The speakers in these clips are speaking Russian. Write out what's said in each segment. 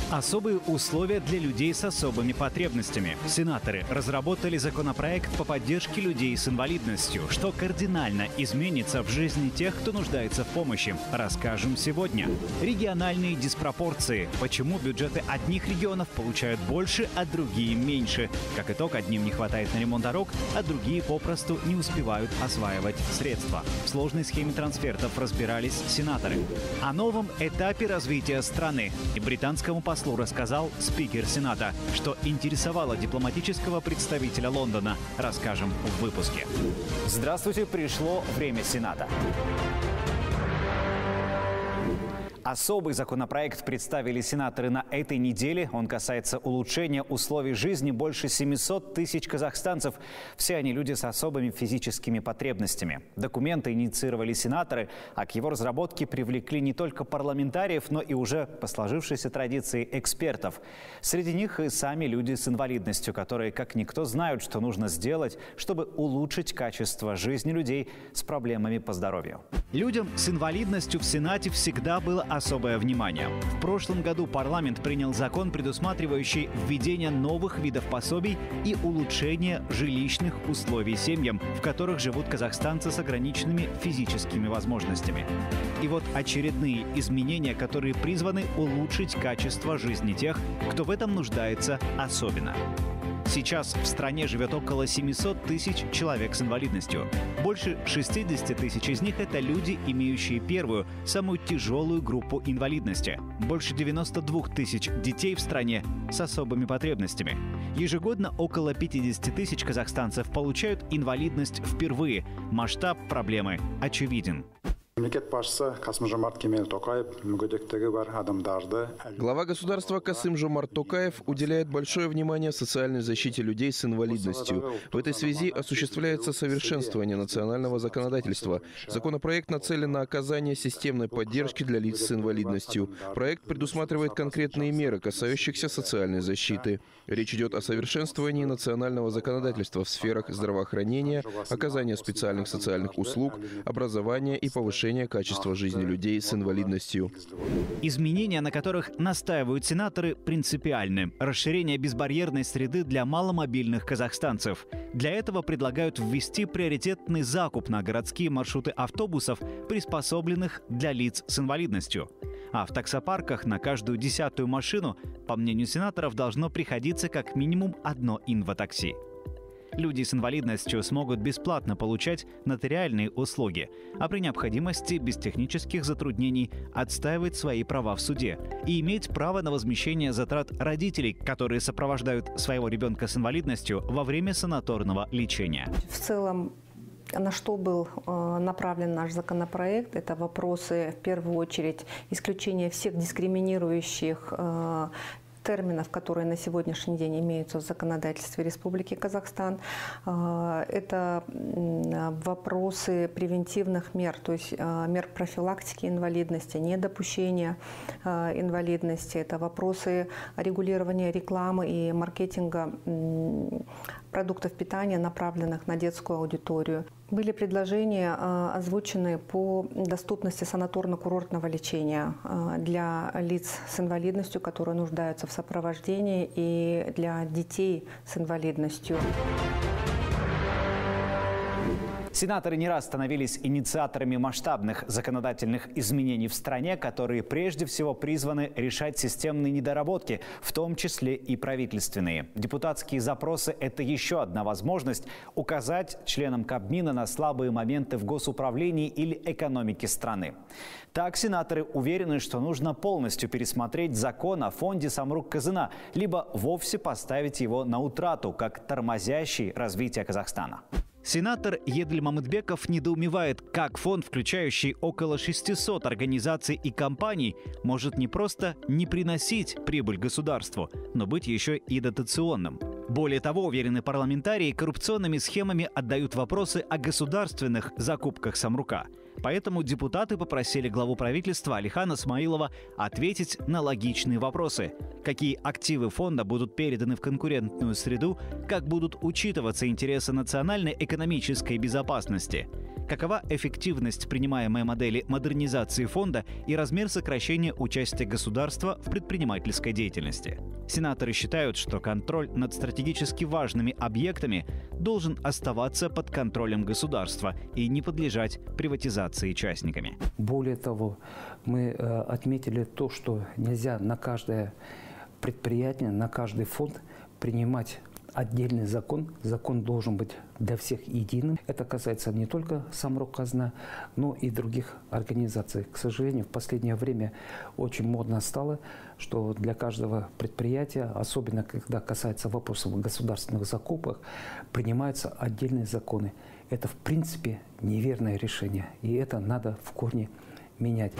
Особые условия для людей с особыми потребностями. Сенаторы разработали законопроект по поддержке людей с инвалидностью, что кардинально изменится в жизни тех, кто нуждается в помощи. Расскажем сегодня. Региональные диспропорции. Почему бюджеты одних регионов получают больше, а другие меньше. Как итог, одним не хватает на ремонт дорог, а другие попросту не успевают осваивать средства. В сложной схеме трансфертов разбирались сенаторы. О новом этапе развития страны. И британскому послу рассказал спикер Сената. Что интересовало дипломатического представителя Лондона, расскажем в выпуске. Здравствуйте, пришло время Сената. Особый законопроект представили сенаторы на этой неделе. Он касается улучшения условий жизни больше 700 тысяч казахстанцев. Все они люди с особыми физическими потребностями. Документы инициировали сенаторы, а к его разработке привлекли не только парламентариев, но и уже по сложившейся традиции экспертов. Среди них и сами люди с инвалидностью, которые как никто знают, что нужно сделать, чтобы улучшить качество жизни людей с проблемами по здоровью. Людям с инвалидностью в Сенате всегда было особое внимание. В прошлом году парламент принял закон, предусматривающий введение новых видов пособий и улучшение жилищных условий семьям, в которых живут казахстанцы с ограниченными физическими возможностями. И вот очередные изменения, которые призваны улучшить качество жизни тех, кто в этом нуждается особенно. Сейчас в стране живет около 700 тысяч человек с инвалидностью. Больше 60 тысяч из них – это люди, имеющие первую, самую тяжелую группу инвалидности. Больше 92 тысяч детей в стране с особыми потребностями. Ежегодно около 50 тысяч казахстанцев получают инвалидность впервые. Масштаб проблемы очевиден. Глава государства Касым-Жомарт Токаев уделяет большое внимание социальной защите людей с инвалидностью. В этой связи осуществляется совершенствование национального законодательства. Законопроект нацелен на оказание системной поддержки для лиц с инвалидностью. Проект предусматривает конкретные меры, касающиеся социальной защиты. Речь идет о совершенствовании национального законодательства в сферах здравоохранения, оказания специальных социальных услуг, образования и повышения качества жизни людей с инвалидностью. Изменения, на которых настаивают сенаторы, принципиальны. Расширение безбарьерной среды для маломобильных казахстанцев. Для этого предлагают ввести приоритетный закуп на городские маршруты автобусов, приспособленных для лиц с инвалидностью. А в таксопарках на каждую 10-ю машину, по мнению сенаторов, должно приходиться как минимум одно инватакси. Люди с инвалидностью смогут бесплатно получать нотариальные услуги, а при необходимости без технических затруднений отстаивать свои права в суде и иметь право на возмещение затрат родителей, которые сопровождают своего ребенка с инвалидностью во время санаторного лечения. В целом, на что был направлен наш законопроект, это вопросы, в первую очередь, исключения всех дискриминирующих терминов, которые на сегодняшний день имеются в законодательстве Республики Казахстан. Это вопросы превентивных мер, то есть мер профилактики инвалидности, недопущения инвалидности. Это вопросы регулирования рекламы и маркетинга продуктов питания, направленных на детскую аудиторию. Были предложения озвучены по доступности санаторно-курортного лечения для лиц с инвалидностью, которые нуждаются в сопровождении, и для детей с инвалидностью. Сенаторы не раз становились инициаторами масштабных законодательных изменений в стране, которые прежде всего призваны решать системные недоработки, в том числе и правительственные. Депутатские запросы – это еще одна возможность указать членам Кабмина на слабые моменты в госуправлении или экономике страны. Так, сенаторы уверены, что нужно полностью пересмотреть закон о фонде Самрук-Казына, либо вовсе поставить его на утрату, как тормозящий развитие Казахстана. Сенатор Едль Мамытбеков недоумевает, как фонд, включающий около 600 организаций и компаний, может не просто не приносить прибыль государству, но быть еще и дотационным. Более того, уверены парламентарии, коррупционными схемами отдают вопросы о государственных закупках Самрука. Поэтому депутаты попросили главу правительства Алихана Смаилова ответить на логичные вопросы. Какие активы фонда будут переданы в конкурентную среду, как будут учитываться интересы национальной экономической безопасности. Какова эффективность принимаемой модели модернизации фонда и размер сокращения участия государства в предпринимательской деятельности? Сенаторы считают, что контроль над стратегически важными объектами должен оставаться под контролем государства и не подлежать приватизации частниками. Более того, мы отметили то, что нельзя на каждое предприятие, на каждый фонд принимать отдельный закон. Закон должен быть для всех единым. Это касается не только Самрок-Казна, но и других организаций. К сожалению, в последнее время очень модно стало, что для каждого предприятия, особенно когда касается вопросов государственных закупок, принимаются отдельные законы. Это, в принципе, неверное решение, и это надо в корне менять.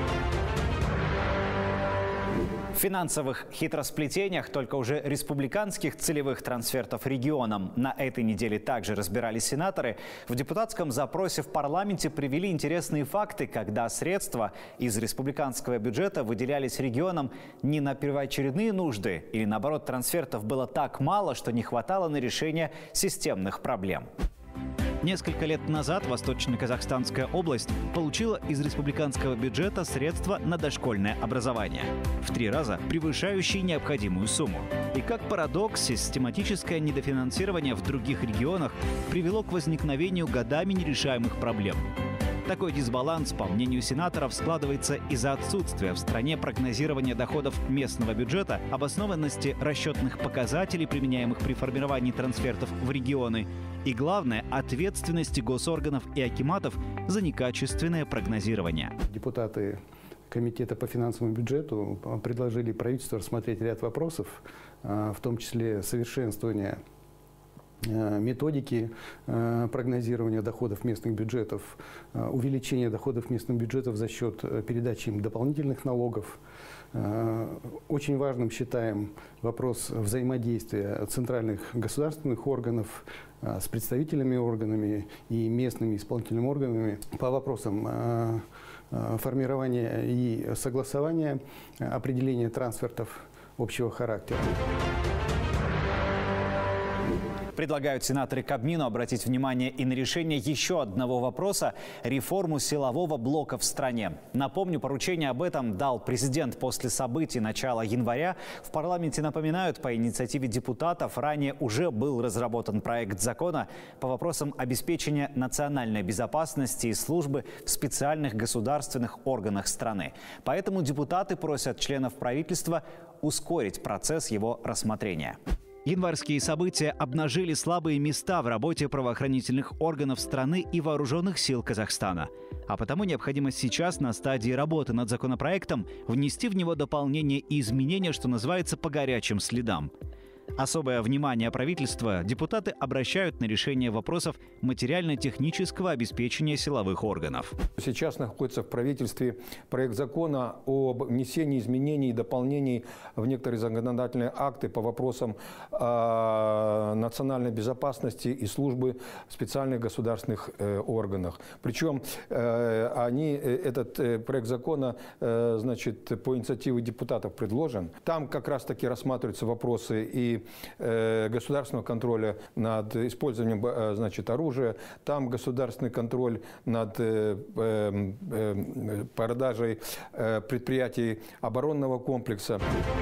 В финансовых хитросплетениях только уже республиканских целевых трансфертов регионам на этой неделе также разбирались сенаторы. В депутатском запросе в парламенте привели интересные факты, когда средства из республиканского бюджета выделялись регионам не на первоочередные нужды, или наоборот трансфертов было так мало, что не хватало на решение системных проблем. Несколько лет назад Восточно-Казахстанская область получила из республиканского бюджета средства на дошкольное образование, в 3 раза превышающие необходимую сумму. И как парадокс, систематическое недофинансирование в других регионах привело к возникновению годами нерешаемых проблем. Такой дисбаланс, по мнению сенаторов, складывается из-за отсутствия в стране прогнозирования доходов местного бюджета, обоснованности расчетных показателей, применяемых при формировании трансфертов в регионы, и, главное, ответственности госорганов и акиматов за некачественное прогнозирование. Депутаты Комитета по финансовому бюджету предложили правительству рассмотреть ряд вопросов, в том числе совершенствование методики прогнозирования доходов местных бюджетов, увеличение доходов местных бюджетов за счет передачи им дополнительных налогов. Очень важным считаем вопрос взаимодействия центральных государственных органов с представительными органами и местными исполнительными органами по вопросам формирования и согласования определения трансфертов общего характера. Предлагают сенаторы Кабмину обратить внимание и на решение еще одного вопроса – реформу силового блока в стране. Напомню, поручение об этом дал президент после событий начала января. В парламенте напоминают, по инициативе депутатов ранее уже был разработан проект закона по вопросам обеспечения национальной безопасности и службы в специальных государственных органах страны. Поэтому депутаты просят членов правительства ускорить процесс его рассмотрения. Январские события обнажили слабые места в работе правоохранительных органов страны и вооруженных сил Казахстана. А потому необходимо сейчас на стадии работы над законопроектом внести в него дополнения и изменения, что называется, по горячим следам. Особое внимание правительства депутаты обращают на решение вопросов материально-технического обеспечения силовых органов. Сейчас находится в правительстве проект закона об внесении изменений и дополнений в некоторые законодательные акты по вопросам национальной безопасности и службы в специальных государственных органах. Причем этот проект закона, значит, по инициативе депутатов предложен. Там как раз-таки рассматриваются вопросы и государственного контроля над использованием, значит, оружия, там государственный контроль над продажей предприятий оборонного комплекса.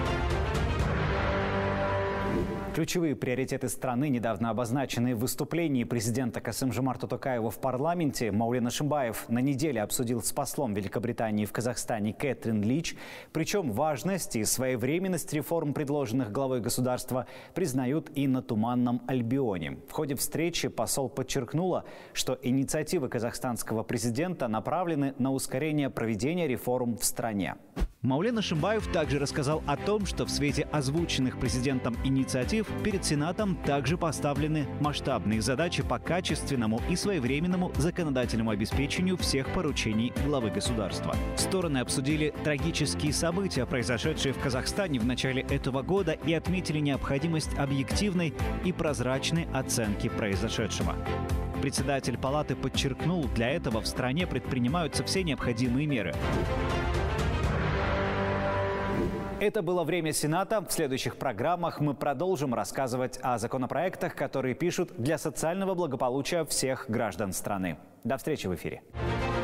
Ключевые приоритеты страны, недавно обозначенные в выступлении президента Касым-Жомарта Токаева в парламенте, Маулен Ашимбаев на неделе обсудил с послом Великобритании в Казахстане Кэтрин Лич. Причем важность и своевременность реформ, предложенных главой государства, признают и на Туманном Альбионе. В ходе встречи посол подчеркнула, что инициативы казахстанского президента направлены на ускорение проведения реформ в стране. Маулен Ашимбаев также рассказал о том, что в свете озвученных президентом инициатив перед Сенатом также поставлены масштабные задачи по качественному и своевременному законодательному обеспечению всех поручений главы государства. Стороны обсудили трагические события, произошедшие в Казахстане в начале этого года, и отметили необходимость объективной и прозрачной оценки произошедшего. Председатель палаты подчеркнул, для этого в стране предпринимаются все необходимые меры. Это было «Время Сената». В следующих программах мы продолжим рассказывать о законопроектах, которые пишут для социального благополучия всех граждан страны. До встречи в эфире.